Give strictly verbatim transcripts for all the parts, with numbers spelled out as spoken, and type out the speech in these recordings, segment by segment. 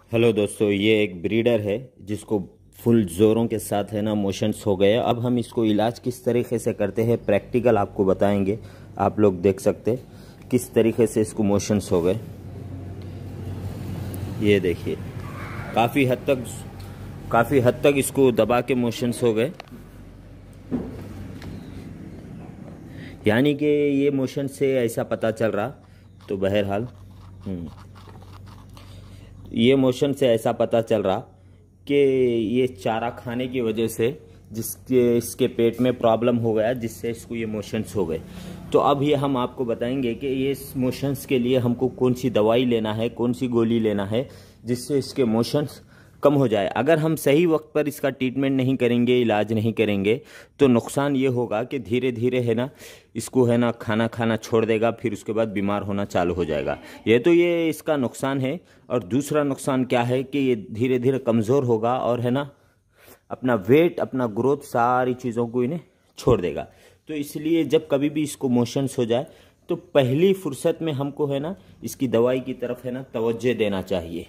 Hello दोस्तों, ये एक ब्रीडर है जिसको फुल ज़ोरों के साथ है ना मोशंस हो गए। अब हम इसको इलाज किस तरीके से करते हैं प्रैक्टिकल आपको बताएंगे। आप लोग देख सकते किस तरीके से इसको मोशंस हो गए। ये देखिए, काफ़ी हद तक काफ़ी हद तक इसको दबा के मोशंस हो गए। यानी कि ये मोशन से ऐसा पता चल रहा, तो बहरहाल ये मोशन से ऐसा पता चल रहा कि ये चारा खाने की वजह से जिसके इसके पेट में प्रॉब्लम हो गया, जिससे इसको ये मोशंस हो गए। तो अब ये हम आपको बताएंगे कि ये मोशंस के लिए हमको कौन सी दवाई लेना है, कौन सी गोली लेना है जिससे इसके मोशंस कम हो जाए। अगर हम सही वक्त पर इसका ट्रीटमेंट नहीं करेंगे, इलाज नहीं करेंगे, तो नुकसान ये होगा कि धीरे धीरे है ना इसको है ना खाना खाना छोड़ देगा, फिर उसके बाद बीमार होना चालू हो जाएगा। ये तो ये इसका नुकसान है। और दूसरा नुकसान क्या है कि ये धीरे धीरे कमज़ोर होगा और है ना अपना वेट, अपना ग्रोथ, सारी चीज़ों को इन्हें छोड़ देगा। तो इसलिए जब कभी भी इसको मोशंस हो जाए तो पहली फुर्सत में हमको है ना इसकी दवाई की तरफ है ना तवज्जो देना चाहिए।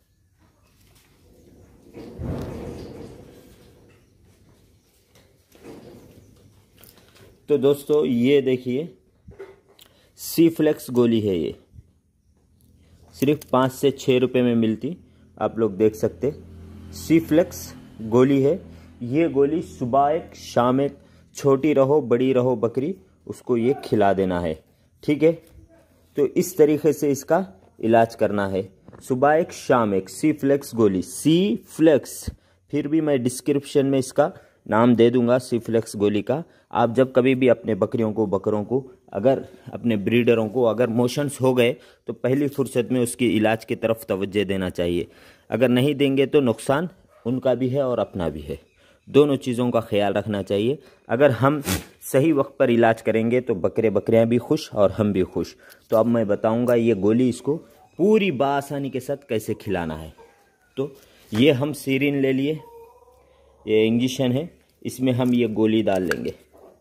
तो दोस्तों ये देखिए, सी फ्लेक्स गोली है। ये सिर्फ पाँच से छः रुपये में मिलती, आप लोग देख सकते। सी फ्लेक्स गोली है। ये गोली सुबह एक शाम एक, छोटी रहो बड़ी रहो बकरी, उसको ये खिला देना है, ठीक है। तो इस तरीके से इसका इलाज करना है, सुबह एक शाम एक। सी फ्लेक्स गोली, सी फ्लेक्स, फिर भी मैं डिस्क्रिप्शन में इसका नाम दे दूंगा सी फ्लेक्स गोली का। आप जब कभी भी अपने बकरियों को बकरों को अगर अपने ब्रीडरों को अगर मोशंस हो गए तो पहली फुर्सत में उसकी इलाज की तरफ तवज्जो देना चाहिए। अगर नहीं देंगे तो नुकसान उनका भी है और अपना भी है, दोनों चीज़ों का ख्याल रखना चाहिए। अगर हम सही वक्त पर इलाज करेंगे तो बकरे बकरियां भी खुश और हम भी खुश। तो अब मैं बताऊंगा ये गोली इसको पूरी बासानी के साथ कैसे खिलाना है। तो ये हम सीरिन ले लिए, ये इंजेक्शन है, इसमें हम ये गोली डाल लेंगे।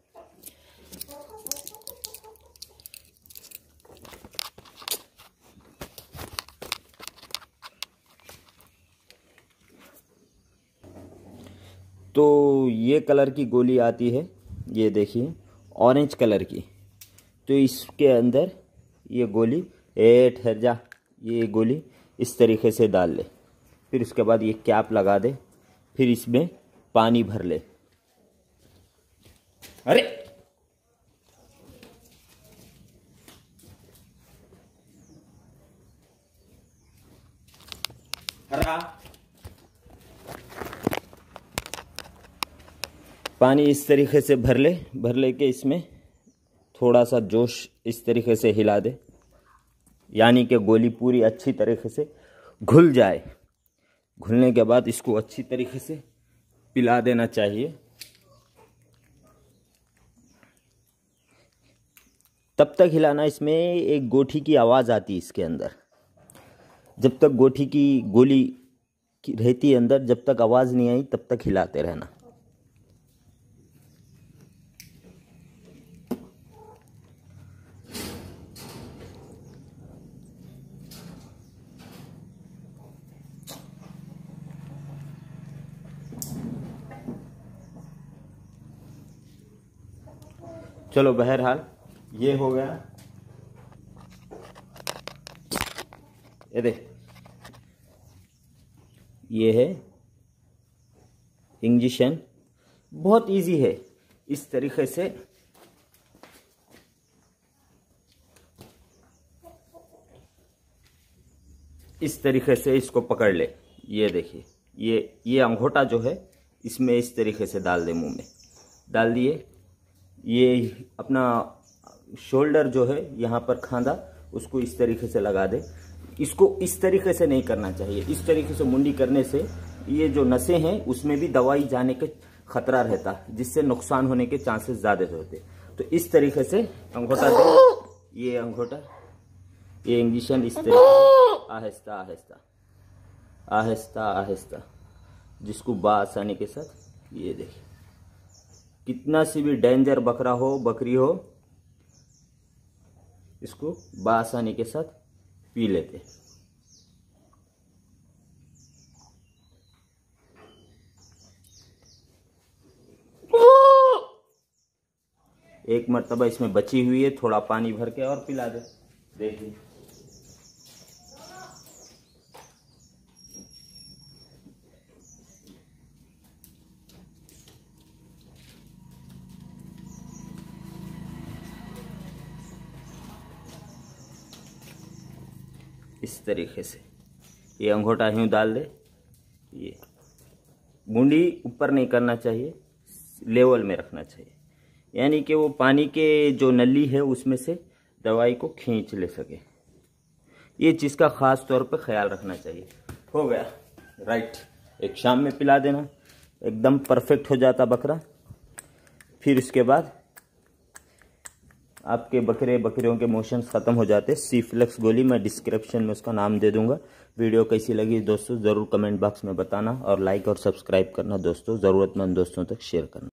तो ये कलर की गोली आती है, ये देखिए ऑरेंज कलर की। तो इसके अंदर ये गोली ए ठहर जा, ये गोली इस तरीके से डाल ले। फिर उसके बाद ये कैप लगा दे, फिर इसमें पानी भर ले। अरे हरा पानी इस तरीके से भर ले, भर ले के इसमें थोड़ा सा जोश इस तरीके से हिला दे, यानी कि गोली पूरी अच्छी तरीके से घुल जाए। घुलने के बाद इसको अच्छी तरीके से पिला देना चाहिए। तब तक हिलाना, इसमें एक गोठी की आवाज़ आती है इसके अंदर। जब तक गोठी की गोली की रहती है अंदर, जब तक आवाज़ नहीं आई तब तक हिलाते रहना। चलो बहरहाल ये हो गया। ये देख, ये है इंजेक्शन, बहुत इजी है। इस तरीके से इस तरीके से इसको पकड़ ले। ये देखिए, ये ये अंगूठा जो है इसमें इस तरीके से डाल दे, मुंह में डाल दिए। ये अपना शोल्डर जो है यहाँ पर खांदा, उसको इस तरीके से लगा दे। इसको इस तरीके से नहीं करना चाहिए, इस तरीके से मुंडी करने से ये जो नसें हैं उसमें भी दवाई जाने के खतरा रहता, जिससे नुकसान होने के चांसेस ज़्यादा होते। तो इस तरीके से अंगूठा दे, ये अंगूठा, ये इंजेक्शन इस तरीके से आहिस्ता आहिस्ता आहिस्ता आहिस्ता, जिसको बासानी के साथ, ये देखिए कितना सी भी डेंजर बकरा हो बकरी हो, इसको बासानी के साथ पी लेते। एक मरतबा इसमें बची हुई है, थोड़ा पानी भर के और पिला दे। देखिए इस तरीके से ये अंगूठा यूँ डाल दे। ये बूंदी ऊपर नहीं करना चाहिए, लेवल में रखना चाहिए, यानी कि वो पानी के जो नली है उसमें से दवाई को खींच ले सके। ये चीज़ का ख़ास तौर पे ख्याल रखना चाहिए। हो गया, राइट। एक शाम में पिला देना, एकदम परफेक्ट हो जाता बकरा। फिर उसके बाद आपके बकरे बकरियों के मोशंस ख़त्म हो जाते। सी-फ्लेक्स गोली मैं डिस्क्रिप्शन में उसका नाम दे दूंगा। वीडियो कैसी लगी दोस्तों ज़रूर कमेंट बॉक्स में बताना, और लाइक और सब्सक्राइब करना दोस्तों, ज़रूरतमंद दोस्तों तक शेयर करना।